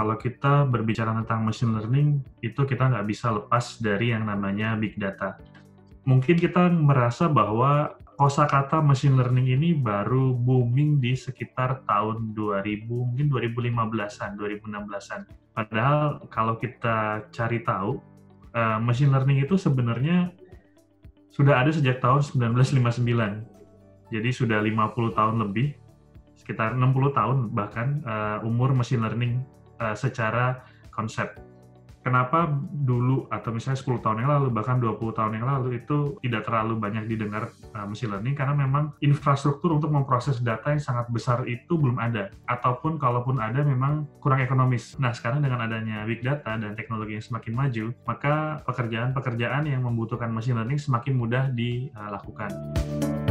kalau kita berbicara tentang machine learning, itu kita nggak bisa lepas dari yang namanya big data. Mungkin kita merasa bahwa kosakata machine learning ini baru booming di sekitar tahun 2000, mungkin 2015-an, 2016-an. Padahal kalau kita cari tahu, machine learning itu sebenarnya sudah ada sejak tahun 1959. Jadi sudah 50 tahun lebih, sekitar 60 tahun bahkan umur machine learning secara konsep. Kenapa dulu atau misalnya 10 tahun yang lalu, bahkan 20 tahun yang lalu itu tidak terlalu banyak didengar machine learning karena memang infrastruktur untuk memproses data yang sangat besar itu belum ada. Ataupun kalaupun ada memang kurang ekonomis. Nah sekarang dengan adanya big data dan teknologi yang semakin maju, maka pekerjaan-pekerjaan yang membutuhkan machine learning semakin mudah dilakukan.